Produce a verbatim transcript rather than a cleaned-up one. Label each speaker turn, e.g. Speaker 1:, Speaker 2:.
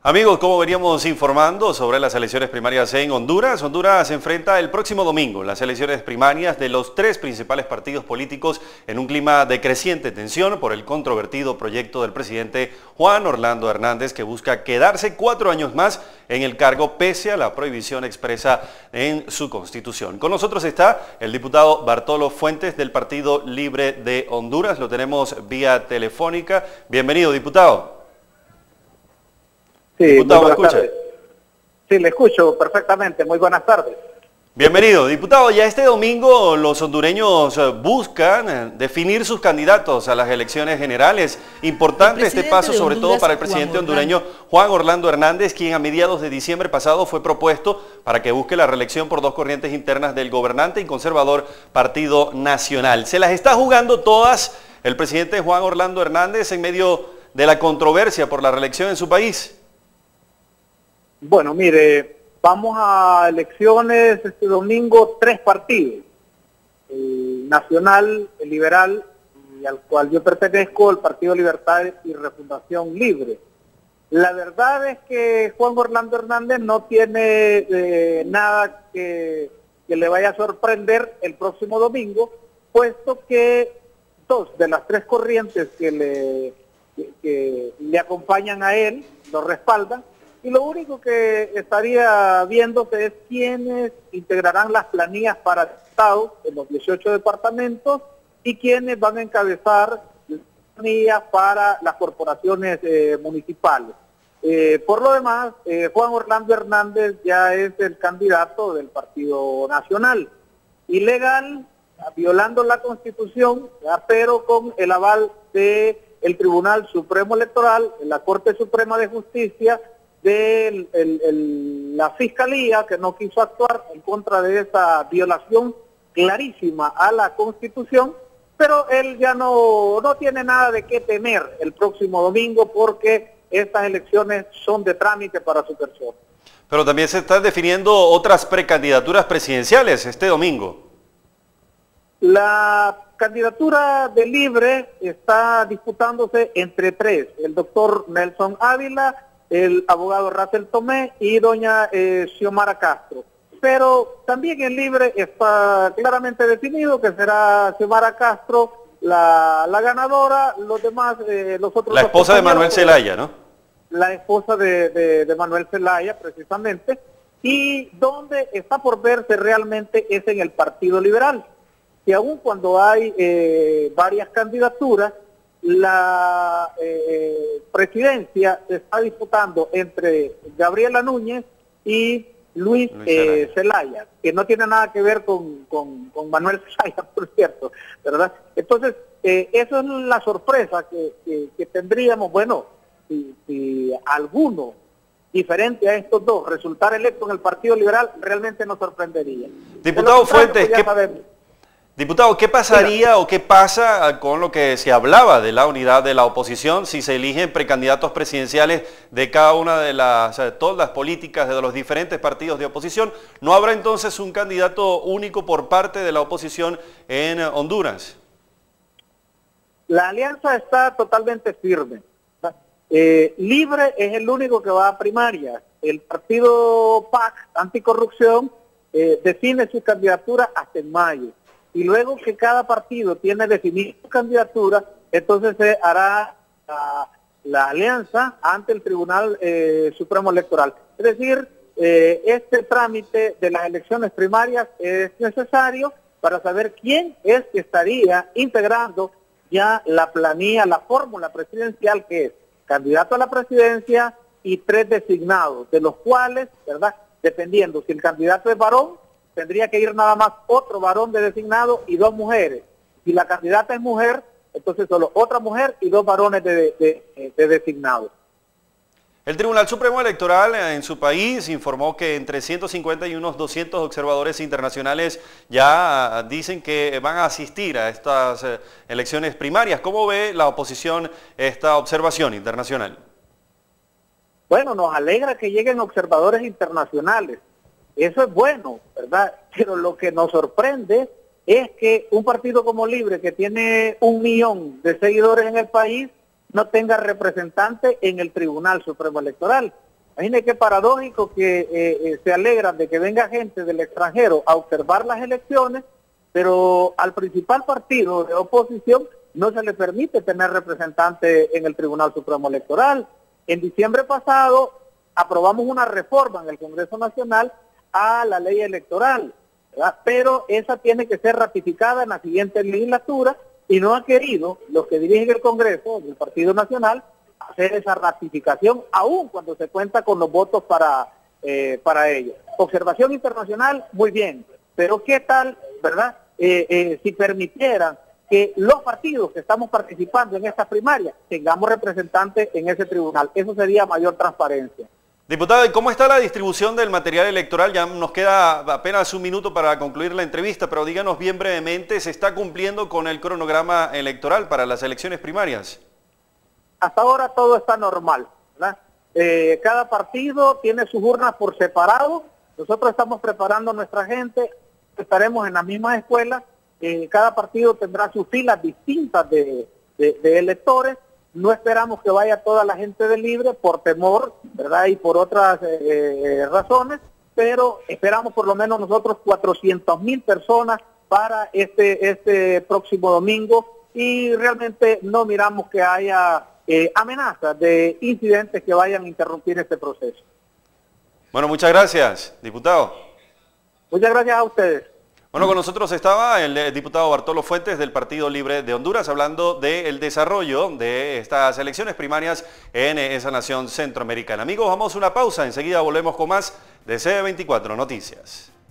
Speaker 1: Amigos, como veníamos informando sobre las elecciones primarias en Honduras, Honduras se enfrenta el próximo domingo las elecciones primarias de los tres principales partidos políticos en un clima de creciente tensión por el controvertido proyecto del presidente Juan Orlando Hernández, que busca quedarse cuatro años más en el cargo pese a la prohibición expresa en su constitución. Con nosotros está el diputado Bartolo Fuentes del Partido Libre de Honduras. Lo tenemos vía telefónica. Bienvenido, diputado.
Speaker 2: Sí,
Speaker 1: diputado, ¿me escucha?
Speaker 2: Sí, le escucho perfectamente. Muy buenas tardes.
Speaker 1: Bienvenido, diputado. Ya este domingo los hondureños buscan definir sus candidatos a las elecciones generales. Importante este paso, sobre todo para el presidente hondureño Juan Orlando Hernández, quien a mediados de diciembre pasado fue propuesto para que busque la reelección por dos corrientes internas del gobernante y conservador Partido Nacional. Se las está jugando todas el presidente Juan Orlando Hernández en medio de la controversia por la reelección en su país.
Speaker 2: Bueno, mire, vamos a elecciones este domingo, tres partidos, el Nacional, el Liberal, y al cual yo pertenezco, el Partido Libertad y Refundación Libre. La verdad es que Juan Orlando Hernández no tiene eh, nada que, que le vaya a sorprender el próximo domingo, puesto que dos de las tres corrientes que le, que, que le acompañan a él lo respaldan. Y lo único que estaría viéndose es quiénes integrarán las planillas para estados en los dieciocho departamentos y quiénes van a encabezar las planillas para las corporaciones eh, municipales. Eh, por lo demás, eh, Juan Orlando Hernández ya es el candidato del Partido Nacional. Ilegal, violando la Constitución, ya, pero con el aval del Tribunal Supremo Electoral, de la Corte Suprema de Justicia, de el, el, la Fiscalía, que no quiso actuar en contra de esa violación clarísima a la Constitución, pero él ya no, no tiene nada de qué temer el próximo domingo porque estas elecciones son de trámite para su persona.
Speaker 1: Pero también se están definiendo otras precandidaturas presidenciales este domingo.
Speaker 2: La candidatura de Libre está disputándose entre tres, el doctor Nelson Ávila, el abogado Russell Tomé y doña eh, Xiomara Castro. Pero también en Libre está claramente definido que será Xiomara Castro la, la ganadora, los demás, eh, los otros...
Speaker 1: La esposa de Manuel Zelaya, ¿no?
Speaker 2: La esposa de, de, de Manuel Zelaya, precisamente, y donde está por verse realmente es en el Partido Liberal, que aun cuando hay eh, varias candidaturas, la eh, presidencia se está disputando entre Gabriela Núñez y Luis, Luis eh, Zelaya, que no tiene nada que ver con, con, con Manuel Zelaya, por cierto, ¿verdad? Entonces, eh, eso es la sorpresa que, que, que tendríamos. Bueno, si, si alguno diferente a estos dos resultara electo en el Partido Liberal, realmente nos sorprendería.
Speaker 1: Diputado Fuentes, ¿qué... Diputado, ¿qué pasaría o qué pasa con lo que se hablaba de la unidad de la oposición si se eligen precandidatos presidenciales de cada una de las, o sea, todas las políticas de los diferentes partidos de oposición? ¿No habrá entonces un candidato único por parte de la oposición en Honduras?
Speaker 2: La alianza está totalmente firme. Eh, Libre es el único que va a primaria. El partido P A C, Anticorrupción, eh, define su candidatura hasta en mayo. Y luego que cada partido tiene definida su candidatura, entonces se hará la, la alianza ante el Tribunal eh, Supremo Electoral. Es decir, eh, este trámite de las elecciones primarias es necesario para saber quién es que estaría integrando ya la planilla, la fórmula presidencial, que es candidato a la presidencia y tres designados, de los cuales, ¿verdad?, dependiendo si el candidato es varón, tendría que ir nada más otro varón de designado y dos mujeres. Si la candidata es mujer, entonces solo otra mujer y dos varones de, de, de designados.
Speaker 1: El Tribunal Supremo Electoral en su país informó que entre ciento cincuenta y unos doscientos observadores internacionales ya dicen que van a asistir a estas elecciones primarias. ¿Cómo ve la oposición esta observación internacional?
Speaker 2: Bueno, nos alegra que lleguen observadores internacionales. Eso es bueno, ¿verdad? Pero lo que nos sorprende es que un partido como Libre, que tiene un millón de seguidores en el país, no tenga representante en el Tribunal Supremo Electoral. Imagínense qué paradójico que eh, eh, se alegran de que venga gente del extranjero a observar las elecciones, pero al principal partido de oposición no se le permite tener representante en el Tribunal Supremo Electoral. En diciembre pasado aprobamos una reforma en el Congreso Nacional a la ley electoral, ¿verdad? Pero esa tiene que ser ratificada en la siguiente legislatura y no ha querido los que dirigen el Congreso, del Partido Nacional, hacer esa ratificación, aún cuando se cuenta con los votos para, eh, para ello. Observación internacional, muy bien, pero ¿qué tal, verdad? Eh, eh, si permitieran que los partidos que estamos participando en estas primarias tengamos representantes en ese tribunal. Eso sería mayor transparencia.
Speaker 1: Diputado, ¿y cómo está la distribución del material electoral? Ya nos queda apenas un minuto para concluir la entrevista, pero díganos bien brevemente, ¿se está cumpliendo con el cronograma electoral para las elecciones primarias?
Speaker 2: Hasta ahora todo está normal, ¿verdad? Eh, cada partido tiene sus urnas por separado. Nosotros estamos preparando a nuestra gente, estaremos en las mismas escuelas. Eh, cada partido tendrá sus filas distintas de, de, de electores. No esperamos que vaya toda la gente de Libre por temor, ¿verdad? Y por otras eh, razones, pero esperamos por lo menos nosotros cuatrocientas mil personas para este, este próximo domingo y realmente no miramos que haya eh, amenazas de incidentes que vayan a interrumpir este proceso.
Speaker 1: Bueno, muchas gracias, diputado.
Speaker 2: Muchas gracias a ustedes.
Speaker 1: Bueno, con nosotros estaba el diputado Bartolo Fuentes del Partido Libre de Honduras hablando del desarrollo de estas elecciones primarias en esa nación centroamericana. Amigos, vamos a una pausa, enseguida volvemos con más de C veinticuatro Noticias.